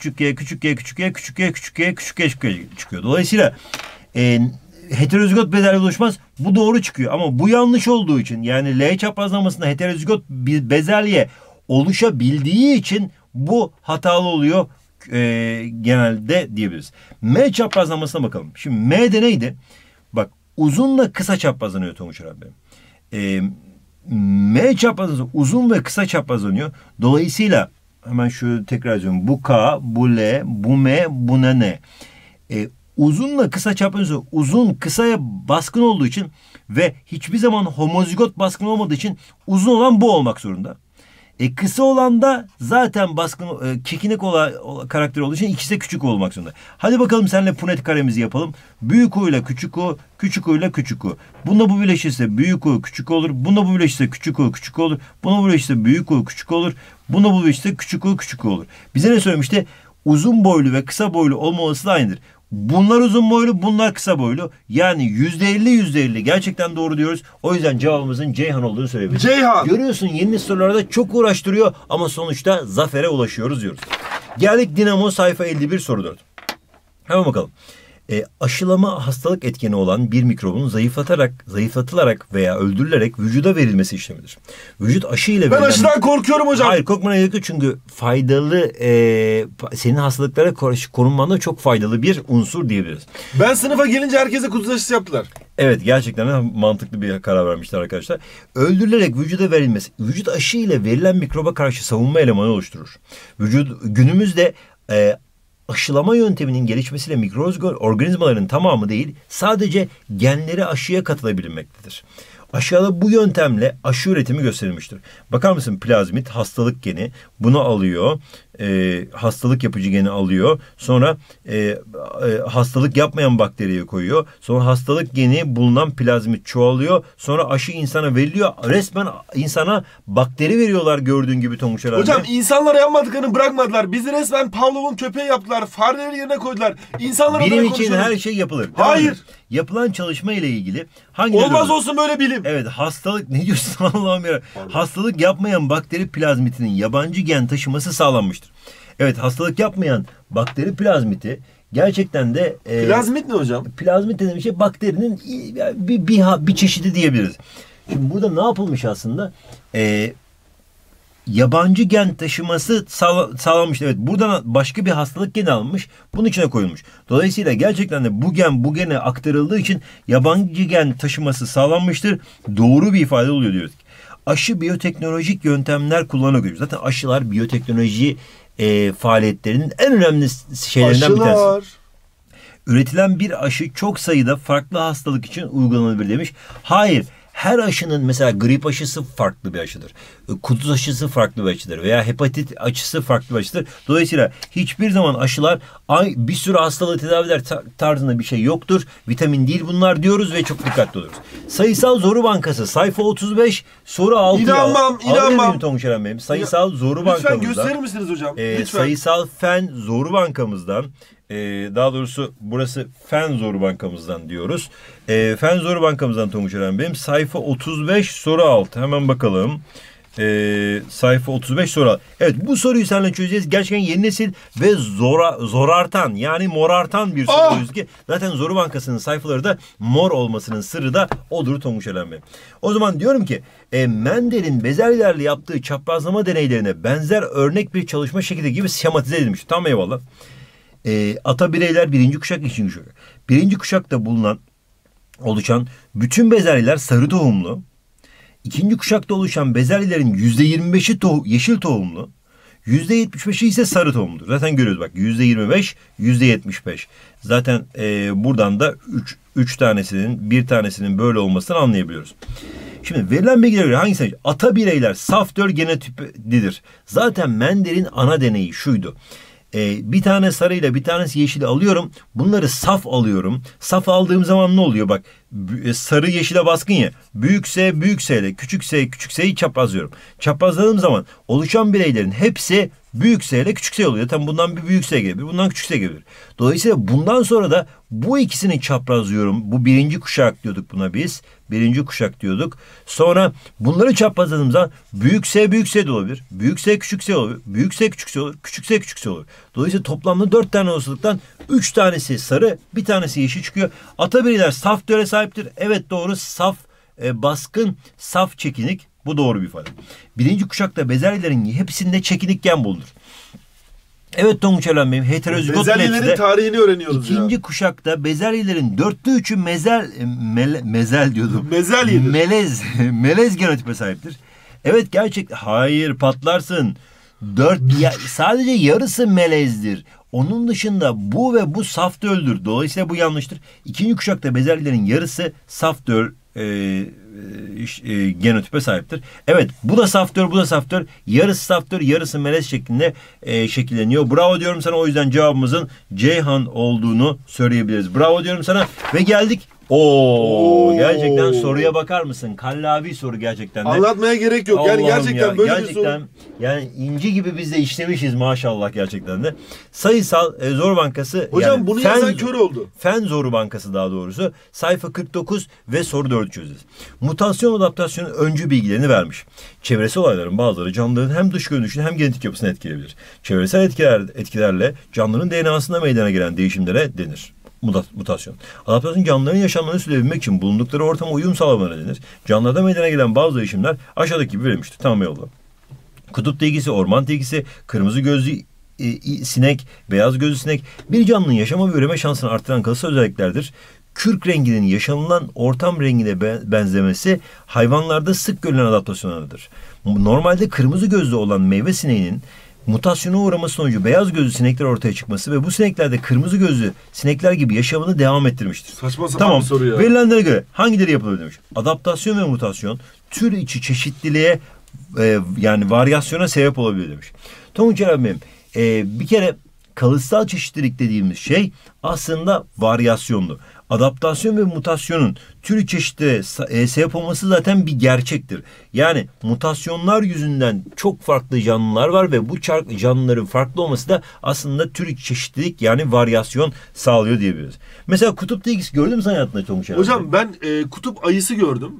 A: çıkıyor. Dolayısıyla heterozigot bezelye oluşmaz. Bu doğru çıkıyor. Ama bu yanlış olduğu için, yani L çaprazlamasında heterozigot bezelye oluşabildiği için bu hatalı oluyor genelde diyebiliriz. M çaprazlamasına bakalım. Şimdi M'de neydi? Bak, uzunla kısa çaprazlanıyor Tonguç Eren Bey. M çaprazlanıyor. Uzun ve kısa çaprazlanıyor. Dolayısıyla hemen şöyle tekrar ediyorum. Bu K, bu L, bu M, bu N. Uzunla kısa çaprazlanıyor. Uzun kısaya baskın olduğu için ve hiçbir zaman homozigot baskın olmadığı için uzun olan bu olmak zorunda. Kısa olan da zaten baskın, kekinek karakteri olduğu için ikisi de küçük olmak zorunda. Hadi bakalım seninle punet karemizi yapalım. Büyük U ile küçük U, küçük U ile küçük U. Bununla bu birleşirse büyük U küçük olur. Bununla bu birleşirse küçük U küçük olur. Bununla bu birleşirse büyük U küçük olur. Bununla bu birleşirse küçük U küçük olur. Bize ne söylemişti? Uzun boylu ve kısa boylu olma olasılığı aynıdır. Bunlar uzun boylu, bunlar kısa boylu. Yani %50 gerçekten doğru diyoruz. O yüzden cevabımızın Ceyhan olduğunu söyleyebiliriz.
B: Ceyhan.
A: Görüyorsun, yeni sorularda çok uğraştırıyor ama sonuçta zafere ulaşıyoruz diyoruz. Geldik Dinamo sayfa 51 soru 4. Hemen bakalım. Aşılama hastalık etkeni olan bir mikrobun zayıflatılarak veya öldürülerek vücuda verilmesi işlemidir. Vücut aşı ile verilen...
B: Ben aşıdan korkuyorum hocam.
A: Hayır, korkmana gerek yok çünkü faydalı, senin hastalıklara korunmanda çok faydalı bir unsur diyebiliriz.
B: Ben sınıfa gelince herkese kutu aşısı yaptılar.
A: Evet, gerçekten mantıklı bir karar vermişler arkadaşlar. Öldürülerek vücuda verilmesi, vücut aşı ile verilen mikroba karşı savunma elemanı oluşturur. Günümüzde aşılama yönteminin gelişmesiyle mikroorganizmaların tamamı değil, sadece genleri aşıya katılabilmektedir. Aşağıda bu yöntemle aşı üretimi gösterilmiştir. Bakar mısın, plazmit hastalık geni bunu alıyor. Hastalık yapıcı geni alıyor. Sonra hastalık yapmayan bakteriye koyuyor. Sonra hastalık geni bulunan plazmit çoğalıyor. Sonra aşı insana veriliyor. Resmen insana bakteri veriyorlar, gördüğün gibi Tonguç herhalde.
B: Hocam insanlara yapmadıklarını bırakmadılar. Bizi resmen Pavlov'un köpeği yaptılar. Fareleri yerine koydular. İnsanlara
A: bilim için her şey yapılır.
B: Hayır.
A: Yapılan çalışma ile ilgili hangi
B: olmaz olsun böyle bilim.
A: Evet, hastalık ne diyorsun Allah'ım ya. Hastalık yapmayan bakteri plazmitinin yabancı gen taşıması sağlanmıştır. Evet, hastalık yapmayan bakteri plazmiti gerçekten de
B: plazmit ne hocam?
A: Plazmit dediğim şey bakterinin bir çeşidi diyebiliriz. Şimdi burada ne yapılmış aslında? Yabancı gen taşıması sağlanmış. Evet, buradan başka bir hastalık geni alınmış. Bunun içine koyulmuş. Dolayısıyla gerçekten de bu gene aktarıldığı için yabancı gen taşıması sağlanmıştır. Doğru bir ifade oluyor diyoruz. Aşı biyoteknolojik yöntemler kullanılıyor. Zaten aşılar biyoteknoloji faaliyetlerinin en önemli şeylerinden bir tanesi. Üretilen bir aşı çok sayıda farklı hastalık için uygulanabilir demiş. Hayır. Her aşının mesela grip aşısı farklı bir aşıdır. Kuduz aşısı farklı bir aşıdır. Veya hepatit aşısı farklı bir aşıdır. Dolayısıyla hiçbir zaman aşılar bir sürü hastalığı tedavi eder tarzında bir şey yoktur. Vitamin değil bunlar diyoruz ve çok dikkatli oluruz. Sayısal Zoru Bankası sayfa 35 soru 6.
B: İnanmam.
A: Tonguç Eren Bey'im. Sayısal Zoru Bankamızdan.
B: Lütfen gösterir misiniz hocam? Lütfen.
A: Sayısal Fen Zoru Bankamızdan. Daha doğrusu burası Fen Zoru Bankamızdan diyoruz. Fen Zoru Bankamızdan Tonguç Eren Bey'im. Sayfa 35 soru 6. Hemen bakalım. Sayfa 35 soru 6. Evet, bu soruyu seninle çözeceğiz. Gerçekten yeni nesil ve zorartan yani morartan bir soru ki zaten Zoru Bankası'nın sayfaları da mor olmasının sırrı da odur Tonguç Eren Bey'im. O zaman diyorum ki Mendel'in bezelyelerle yaptığı çaprazlama deneylerine benzer örnek bir çalışma şekli gibi şematize edilmiş. Tam eyvallah. Ata bireyler birinci kuşak, ikinci kuşak. Birinci kuşakta oluşan bütün bezelyeler sarı tohumlu. İkinci kuşakta oluşan bezelyelerin %25'i yeşil tohumlu. %75'i ise sarı tohumludur. Zaten görüyoruz bak, %25, %75. Zaten buradan da 3 tanesinin, bir tanesinin böyle olmasını anlayabiliyoruz. Şimdi verilen bilgilere göre hangisi? Ata bireyler saf 4 genotipidir. Zaten Mendel'in ana deneyi şuydu. Bir tane sarıyla bir tanesi yeşili alıyorum. Bunları saf alıyorum. Saf aldığım zaman ne oluyor? Bak, sarı yeşile baskın ya. Büyük S büyük S ile küçük S'yi çaprazlıyorum. Çaprazladığım zaman oluşan bireylerin hepsi büyük S ile küçük S oluyor. Zaten bundan bir büyük S gelebilir. Bundan küçük S gelebilir. Dolayısıyla bundan sonra da bu ikisini çaprazlıyorum. Bu birinci kuşak diyorduk buna biz. Birinci kuşak diyorduk. Sonra bunları çaprazladığım zaman büyük S büyük S de olabilir. Büyük S küçük S olabilir. Büyük S küçük S olur. Küçük S küçük S olur. Dolayısıyla toplamda 4 tane olasılıktan 3 tanesi sarı, bir tanesi yeşil çıkıyor. Ata bireyler saf döre sahiptir. Evet, doğru. Saf, baskın, saf çekinik. Bu doğru bir ifade. Birinci kuşakta bezelyelerin hepsinde çekinik gen bulunur. Evet Tonguç Eren Bey'im, heterozigot
B: bezelyelerin tarihini öğreniyoruz
A: İkinci kuşakta bezelyelerin 4'te 3'ü mezel diyordum. Melez genotipe sahiptir. Evet, hayır, patlarsın. Sadece yarısı melezdir. Onun dışında bu ve bu saf döldür. Dolayısıyla bu yanlıştır. İkinci kuşakta bezelyelerin yarısı saf döl genotipe sahiptir. Evet, bu da saf döl, bu da saf döl. Yarısı saf döl, yarısı melez şeklinde şekilleniyor. Bravo diyorum sana. O yüzden cevabımızın Ceyhan olduğunu söyleyebiliriz. Bravo diyorum sana. Ve geldik. Gerçekten soruya bakar mısın? Kallavi soru gerçekten de.
B: Anlatmaya gerek yok. Yani gerçekten böyle bir soru.
A: Yani inci gibi biz de işlemişiz maşallah gerçekten de. Sayısal Zoru Bankası.
B: Hocam yani bunu yazan kör oldu.
A: Fen Zoru Bankası daha doğrusu. Sayfa 49 ve soru 4'ü çözeceğiz. Mutasyon adaptasyonun öncü bilgilerini vermiş. Çevresel olayların bazıları canlıların hem dış görünüşünü hem genetik yapısını etkileyebilir. Çevresel etkilerle canlıların DNA'sında meydana gelen değişimlere denir. Mutasyon. Adaptasyon canlıların yaşamlarını sürdürebilmek için bulundukları ortama uyum sağlamalarına denir. Canlılarda meydana gelen bazı değişimler aşağıdaki gibi verilmiştir. Tamam, yolda. Kutup tilkisi, orman tilkisi, kırmızı gözlü sinek, beyaz gözlü sinek bir canlının yaşama ve üreme şansını artıran kalıtsal özelliklerdir. Kürk renginin yaşanılan ortam rengine benzemesi hayvanlarda sık görülen adaptasyonlardır. Normalde kırmızı gözlü olan meyve sineğinin mutasyona uğraması sonucu beyaz gözlü sinekler ortaya çıkması ve bu sineklerde kırmızı gözlü sinekler gibi yaşamını devam ettirmiştir.
B: Saçma sapan bir soru ya.
A: Verilenlere göre hangileri yapılır demiş. Adaptasyon ve mutasyon tür içi çeşitliliğe yani varyasyona sebep olabilir demiş. Tonguç Eren Bey'im, bir kere kalıtsal çeşitlilik dediğimiz şey aslında varyasyonlu. Adaptasyon ve mutasyonun türü çeşitliliğe sebep olması zaten bir gerçektir. Yani mutasyonlar yüzünden çok farklı canlılar var ve bu canlıların farklı olması da aslında türü çeşitlilik yani varyasyon sağlıyor diyebiliriz. Mesela kutup tilkisi gördün mü sen hayatında Tonguç Eren?
B: Hocam ben kutup ayısı gördüm.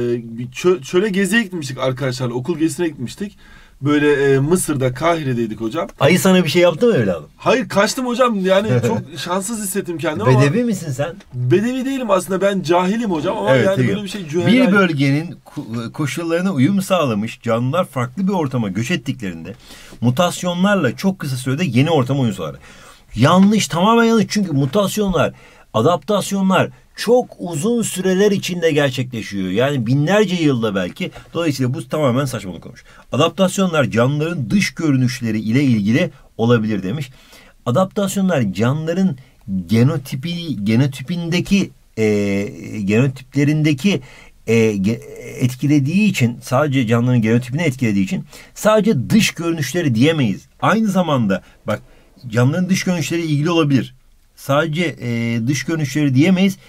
B: Çöle geziye gitmiştik arkadaşlarla. Okul gezisine gitmiştik. Böyle Mısır'da, Kahire'deydik hocam.
A: Ayı sana bir şey yaptı mı evladım?
B: Hayır, kaçtım hocam. Yani çok şanssız hissettim kendimi ama.
A: Bedevi misin sen?
B: Bedevi değilim aslında. Ben cahilim hocam ama evet, yani böyle bir şey cühelal.
A: Bir bölgenin koşullarına uyum sağlamış canlılar farklı bir ortama göç ettiklerinde mutasyonlarla çok kısa sürede yeni ortama uyum sağlar. Yanlış, tamamen yanlış. Çünkü mutasyonlar, adaptasyonlar çok uzun süreler içinde gerçekleşiyor. Yani binlerce yılda belki. Dolayısıyla bu tamamen saçmalık olmuş. Adaptasyonlar canlıların dış görünüşleri ile ilgili olabilir demiş. Adaptasyonlar canlıların genotipindeki genotiplerindeki etkilediği için, sadece canlının genotipini etkilediği için sadece dış görünüşleri diyemeyiz. Aynı zamanda bak, canlının dış görünüşleri ilgili olabilir. Sadece dış görünüşleri diyemeyiz.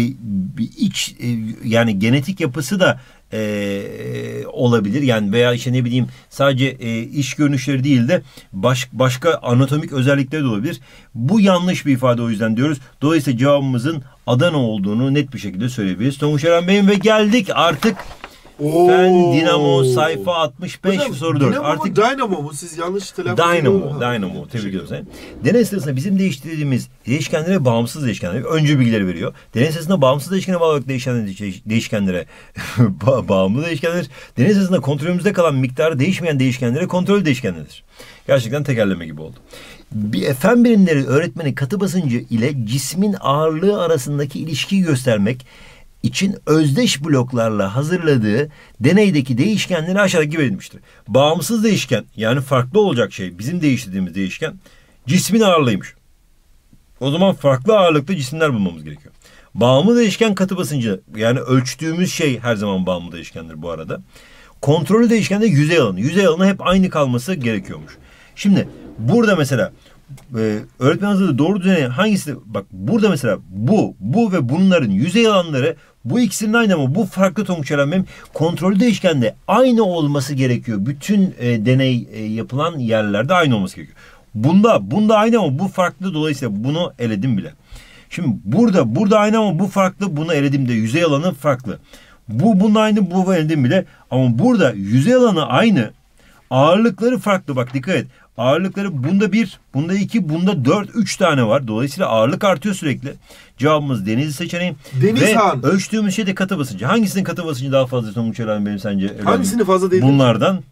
A: Yani genetik yapısı da olabilir. Yani veya işte ne bileyim, sadece iç görünüşleri değil de başka anatomik özellikleri de olabilir. Bu yanlış bir ifade, o yüzden diyoruz. Dolayısıyla cevabımızın Adana olduğunu net bir şekilde söyleyebiliriz. Tonguç Eren Bey'im ve geldik artık Fen Dinamo sayfa 65 soru 4.
B: Artık Dynamo mu? Siz yanlış telaffuz
A: ediyorsunuz. Dynamo. Tebrik ediyorum seni. Deney sırasında bizim değiştirdiğimiz değişkenlere bağımsız değişkenlere öncü bilgileri veriyor. Deney sırasında bağımsız değişkene bağlı değişkenlere bağımlı değişkenler. Deney sırasında kontrolümüzde kalan miktarı değişmeyen değişkenlere kontrol değişkenlerdir. Gerçekten tekerleme gibi oldu. Fen bilimleri öğretmeni katı basıncı ile cismin ağırlığı arasındaki ilişkiyi göstermek için özdeş bloklarla hazırladığı deneydeki değişkenleri aşağıdaki gibi verilmiştir. Bağımsız değişken, yani farklı olacak şey, bizim değiştirdiğimiz değişken cismin ağırlığıymış. O zaman farklı ağırlıklı cisimler bulmamız gerekiyor. Bağımlı değişken katı basıncı, yani ölçtüğümüz şey her zaman bağımlı değişkendir bu arada. Kontrollü değişken de yüzey alanı. Yüzey alanı hep aynı kalması gerekiyormuş. Şimdi burada mesela öğretmen hazırlığı doğru düzeni hangisi? Bak burada mesela bu ve bunların yüzey alanları, bu ikisinin aynı ama bu farklı Tonguç Eren Bey'im. Kontrollü değişkende aynı olması gerekiyor. Bütün deney yapılan yerlerde aynı olması gerekiyor. Bunda aynı ama bu farklı, dolayısıyla bunu eledim bile. Şimdi burada aynı ama bu farklı, bunu eledim de yüzey alanı farklı. Bunun aynı, bu eledim bile ama burada yüzey alanı aynı. Ağırlıkları farklı, bak dikkat et. Ağırlıkları bunda 1, bunda 2, bunda 4, 3 tane var. Dolayısıyla ağırlık artıyor sürekli. Cevabımız Denizli seçeneği.
B: Denizhan.
A: Ve ölçtüğümüz şey de katı basıncı. Hangisinin katı basıncı daha fazla Tonguç Eren benim sence?
B: Hangisinin fazla değil?
A: Bunlardan.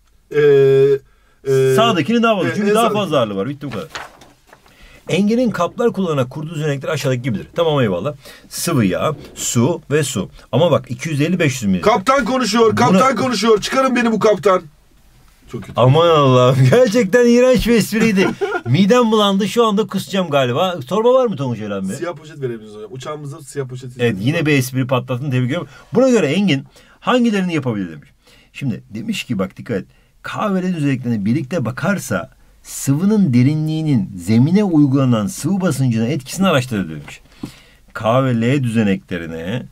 A: Sağdakinin daha fazla. Çünkü daha fazla ağırlığı var. Bitti bu kadar. Engin'in kaplar kullanarak kurduğu düzenekler aşağıdaki gibidir. Tamam, eyvallah. Sıvı yağ, su ve su. Ama bak 250-500 ml.
B: Kaptan konuşuyor. Çıkarın beni bu kaptan. Çok kötü.
A: Aman Allah'ım. Gerçekten iğrenç bir espriydi. Midem bulandı. Şu anda kusacağım galiba. Sorma var mı Tonguç Eren Bey?
B: Siyah poşet verebiliriz hocam. Uçağımıza siyah poşet.
A: Evet, yine bir espri patlattın. Tebrik ediyorum. Buna göre Engin hangilerini yapabilir demiş. Şimdi demiş ki bak dikkat et. K ve L düzeneklerine birlikte bakarsa sıvının derinliğinin zemine uygulanan sıvı basıncına etkisini araştırır demiş. K ve L düzeneklerine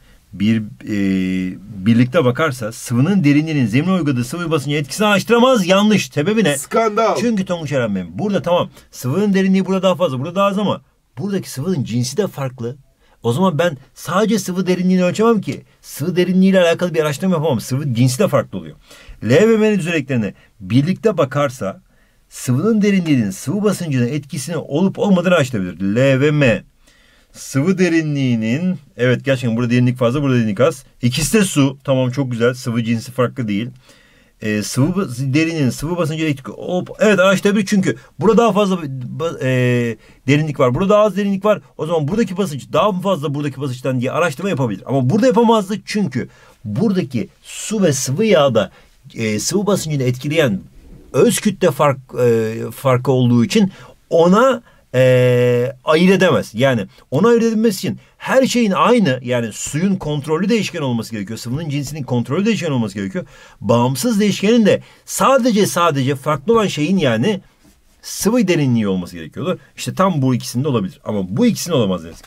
A: birlikte bakarsa sıvının derinliğinin zemine uyguladığı sıvı basıncı etkisini araştıramaz. Yanlış. Sebebi ne?
B: Skandal.
A: Çünkü Tonguç Eren Bey, burada tamam sıvının derinliği burada daha fazla, burada daha az ama buradaki sıvının cinsi de farklı. O zaman ben sadece sıvı derinliğini ölçemem ki. Sıvı derinliğiyle alakalı bir araştırma yapamam. Sıvı cinsi de farklı oluyor. L ve M düzeneklerine birlikte bakarsa sıvının derinliğinin sıvı basıncına etkisini olup olmadığını araştırabilir. L ve M. Sıvı derinliğinin, evet gerçekten burada derinlik fazla, burada derinlik az. İkisi de su. Tamam, çok güzel. Sıvı cinsi farklı değil. Sıvı derinliğinin sıvı basıncı etkisi olup, evet araştırabilir çünkü burada daha fazla derinlik var. Burada daha az derinlik var. O zaman buradaki basınç daha fazla buradaki basınçtan diye araştırma yapabilir. Ama burada yapamazdı çünkü buradaki su ve sıvı yağda sıvı basıncını etkileyen öz kütle farkı olduğu için ona ayırt edemez. Yani onu ayırt edilmesi için her şeyin aynı, yani suyun kontrollü değişken olması gerekiyor. Sıvının cinsinin kontrollü değişken olması gerekiyor. Bağımsız değişkenin de sadece farklı olan şeyin yani sıvı derinliği olması gerekiyordu. İşte tam bu ikisinde olabilir. Ama bu ikisinde olamaz dedik.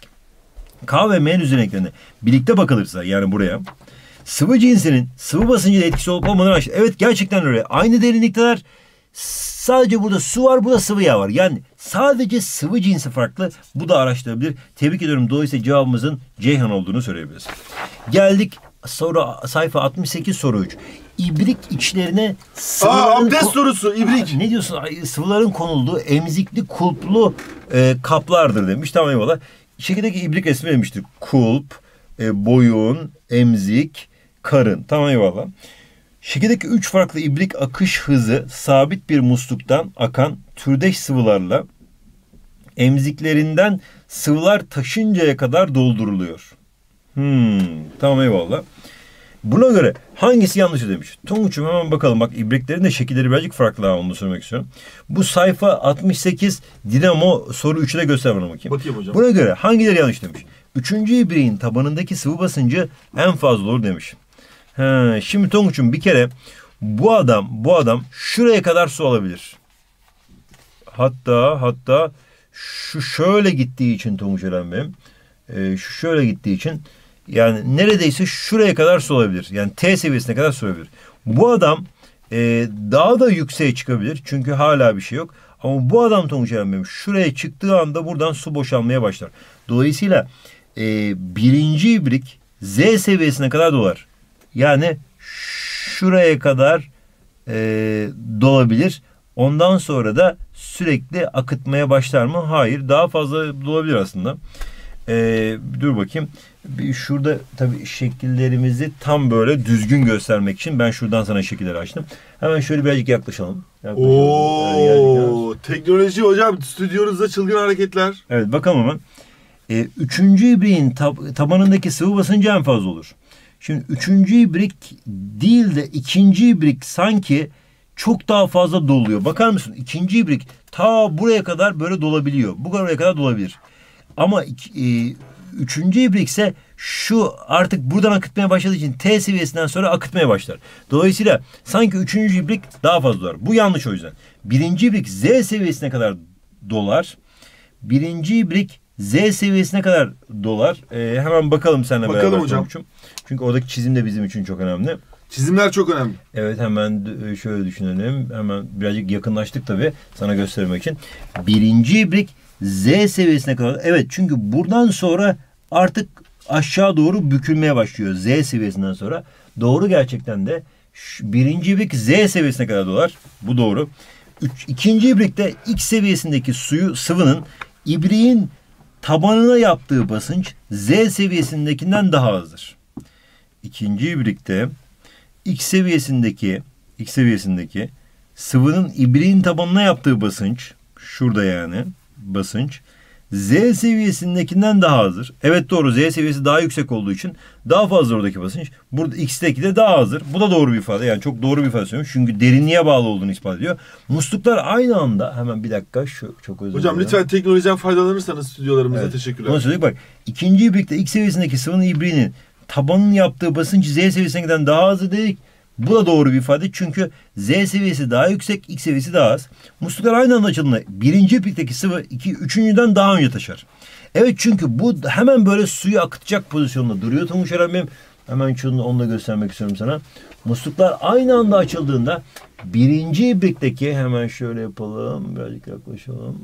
A: K ve M düzeneklerine birlikte bakılırsa, yani buraya sıvı cinsinin sıvı basıncıyla etkisi olup olmadığını araştırır. Evet, gerçekten öyle. Aynı derinlikteler. Sadece burada su var, burada sıvı yağ var. Yani sadece sıvı cinsi farklı. Bu da araştırılabilir. Tebrik ediyorum. Dolayısıyla cevabımızın Ceyhan olduğunu söyleyebiliriz. Geldik sayfa 68 soru 3. İbrik içlerine sıvıların...
B: abdest sorusu ibrik.
A: Ne diyorsun? Sıvıların konulduğu emzikli kulplu kaplardır demiş. Tamam, eyvallah. Şekildeki ibrik resmi vermiştir. Kulp, boyun, emzik, karın. Tamam, eyvallah. Şekildeki 3 farklı ibrik akış hızı sabit bir musluktan akan türdeş sıvılarla emziklerinden sıvılar taşıncaya kadar dolduruluyor. Tamam, eyvallah. Buna göre hangisi yanlış demiş. Tonguç'um hemen bakalım. Bak ibreklerin de şekilleri birazcık farklı, ha, onu söylemek istiyorum. Bu sayfa 68 Dinamo soru 3'ü de göster bana bakayım.
B: Bakayım hocam.
A: Buna göre hangileri yanlış demiş. 3. ibreğin tabanındaki sıvı basıncı en fazla olur demiş. Şimdi Tonguç'um bir kere bu adam şuraya kadar su alabilir. Hatta şu şöyle gittiği için Tonguç Eren Bey'im. Şu şöyle gittiği için yani neredeyse şuraya kadar su alabilir. Yani T seviyesine kadar su alabilir. Bu adam daha da yükseğe çıkabilir. Çünkü hala bir şey yok. Ama bu adam Tonguç Eren Bey'im şuraya çıktığı anda buradan su boşalmaya başlar. Dolayısıyla birinci ibrik Z seviyesine kadar dolar. Yani şuraya kadar dolabilir. Ondan sonra da sürekli akıtmaya başlar mı? Hayır. Daha fazla dolabilir aslında. Dur bakayım. Şurada tabii şekillerimizi tam böyle düzgün göstermek için ben şuradan sana şekilleri açtım. Hemen şöyle birazcık yaklaşalım.
B: Teknoloji hocam, stüdyonuzda çılgın hareketler.
A: Evet, bakalım hemen. 3. ibreğin tabanındaki sıvı basıncı en fazla olur. Şimdi 3. ibrik değil de 2. ibrik sanki çok daha fazla doluyor. Bakar mısın? 2. ibrik ta buraya kadar böyle dolabiliyor. Bu buraya kadar dolabilir. Ama 3. ibrik ise şu artık buradan akıtmaya başladığı için T seviyesinden sonra akıtmaya başlar. Dolayısıyla sanki 3. ibrik daha fazla dolar. Bu yanlış o yüzden. 1. ibrik Z seviyesine kadar dolar. 1. ibrik Z seviyesine kadar dolar. Hemen bakalım seninle beraber.
B: Bakalım hocam.
A: Çünkü oradaki çizim de bizim için çok önemli.
B: Çizimler çok önemli.
A: Evet, hemen şöyle düşünelim. Hemen birazcık yakınlaştık tabii sana göstermek için. 1. ibrik Z seviyesine kadar. Evet, çünkü buradan sonra artık aşağı doğru bükülmeye başlıyor. Z seviyesinden sonra. Doğru, gerçekten de. 1. ibrik Z seviyesine kadar dolar. Bu doğru. 2. ibrikte X seviyesindeki sıvının ibriğin tabanına yaptığı basınç Z seviyesindekinden daha azdır. 2. ibrikte X seviyesindeki sıvının ibriğin tabanına yaptığı basınç, şurada yani basınç, Z seviyesindekinden daha azdır. Evet, doğru, Z seviyesi daha yüksek olduğu için daha fazla oradaki basınç. Burada X'teki de daha azdır. Bu da doğru bir ifade. Yani çok doğru bir ifade söylüyorum. Çünkü derinliğe bağlı olduğunu ispat ediyor. Musluklar aynı anda, hemen bir dakika, çok özür dilerim.
B: Hocam lütfen teknolojiden faydalanırsanız stüdyolarımıza, evet, teşekkürler.
A: Onu söyledik bak. 2. ibrikte X seviyesindeki sıvının ibriğinin tabanının yaptığı basınç Z seviyesindekinden daha azdır dedik. Bu da doğru bir ifade. Çünkü Z seviyesi daha yüksek, X seviyesi daha az. Musluklar aynı anda açıldığında 1. ibrikteki sıvı 3.'den daha önce taşar. Evet, çünkü bu hemen böyle suyu akıtacak pozisyonda duruyor Tonguç Eren Bey'im. Hemen şunu onunla göstermek istiyorum sana. Musluklar aynı anda açıldığında 1. ibrikteki, hemen şöyle yapalım, birazcık yaklaşalım.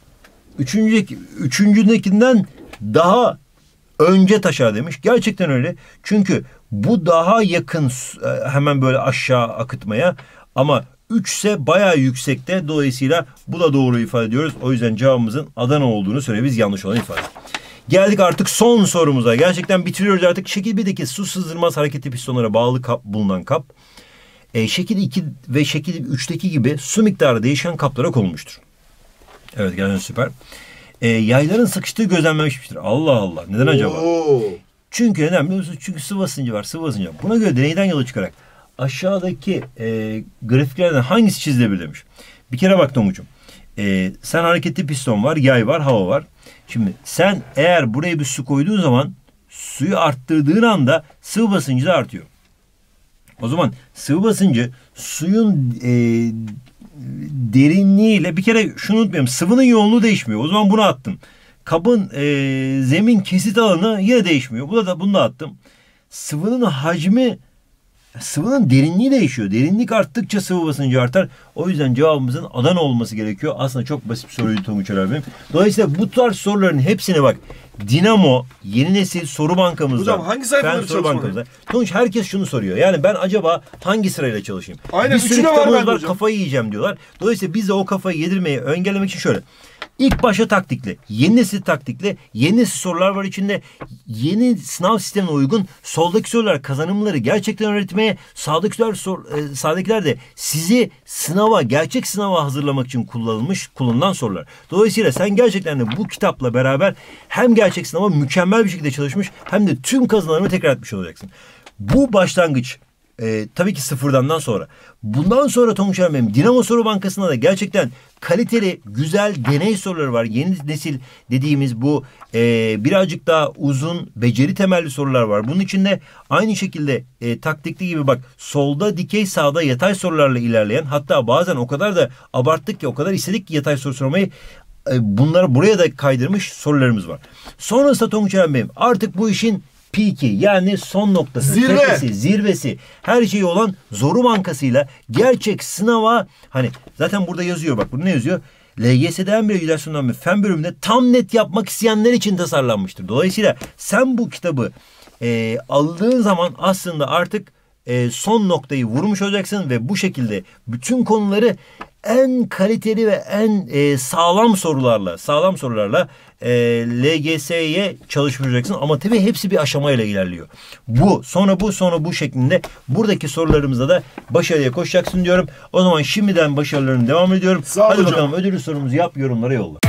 A: Üçüncüdekinden daha önce taşar demiş. Gerçekten öyle. Çünkü bu daha yakın hemen böyle aşağı akıtmaya, ama 3 ise bayağı yüksekte. Dolayısıyla bu da doğru ifade ediyoruz. O yüzden cevabımızın Adana olduğunu söylüyoruz. Yanlış olan ifade. Geldik artık son sorumuza. Gerçekten bitiriyoruz artık. Şekil 1'deki su sızdırmaz hareketli pistonlara bağlı bulunan kap. Şekil 2 ve şekil 3'teki gibi su miktarı değişen kaplara konulmuştur. Evet, gerçekten süper. Yayların sıkıştığı gözlemlenmiştir. Allah Allah. Neden acaba? Çünkü neden biliyor musunuz? Çünkü sıvı basıncı var. Sıvı basıncı var. Buna göre deneyden yola çıkarak aşağıdaki grafiklerden hangisi çizilebilir demiş. Bir kere bak Tonguç'um. Sen hareketli piston var, yay var, hava var. Şimdi sen eğer buraya bir su koyduğun zaman suyu arttırdığın anda sıvı basıncı da artıyor. O zaman sıvı basıncı suyun derinliğiyle, bir kere şunu unutmayalım, sıvının yoğunluğu değişmiyor. O zaman bunu attım. Kabın zemin kesit alanı yine değişmiyor. Bunu da attım. Sıvının hacmi, sıvının derinliği değişiyor. Derinlik arttıkça sıvı basıncı artar. O yüzden cevabımızın Adana olması gerekiyor. Aslında çok basit bir soruydu Tonguç Eren. Dolayısıyla bu tarz soruların hepsine bak. Dinamo, yeni nesil soru bankamızda.
B: Hocam hangi sayfaları çalışmalı?
A: Tonguç, herkes şunu soruyor. Yani ben acaba hangi sırayla çalışayım?
B: Aynen,
A: bir sürü
B: kitabımız
A: var
B: hocam.
A: Kafayı yiyeceğim diyorlar. Dolayısıyla biz de o kafayı yedirmeyi engellemek için şöyle. İlk başta taktikli, yeni nesil taktikli, yeni nesil sorular var içinde. Yeni sınav sistemine uygun soldaki sorular kazanımları gerçekten öğretmeye, sağdakiler de sizi gerçek sınava hazırlamak için kullanılan sorular. Dolayısıyla sen gerçekten de bu kitapla beraber hem gerçek sınava mükemmel bir şekilde çalışmış, hem de tüm kazanımlarını tekrar etmiş olacaksın. Bu başlangıç. Tabii ki sıfırdan sonra. Bundan sonra Tonguç Eren Bey'im Dinamo Soru Bankası'nda da gerçekten kaliteli, güzel deney soruları var. Yeni nesil dediğimiz bu birazcık daha uzun, beceri temelli sorular var. Bunun içinde aynı şekilde taktikli gibi bak solda dikey, sağda yatay sorularla ilerleyen, hatta bazen o kadar da abarttık ki, o kadar istedik ki yatay soru sormayı, bunları buraya da kaydırmış sorularımız var. Sonrasında Tonguç Eren Bey'im artık bu işin peak'i, yani son noktası, tepesi, zirvesi, her şeyi olan Soru Bankası'yla gerçek sınava, hani zaten burada yazıyor, bak burada ne yazıyor? LGS'den beri Yüdersun'dan bir fen bölümünde tam net yapmak isteyenler için tasarlanmıştır. Dolayısıyla sen bu kitabı aldığın zaman aslında artık son noktayı vurmuş olacaksın ve bu şekilde bütün konuları en kaliteli ve en sağlam sorularla LGS'ye çalışmayacaksın. Ama tabii hepsi bir aşamayla ilerliyor. Sonra bu şeklinde buradaki sorularımızda da başarıya koşacaksın diyorum. O zaman şimdiden başarılarını devam ediyorum.
B: Sağ ol
A: Hadi
B: hocam.
A: bakalım, ödül sorumuzu yap, yorumlara yolla.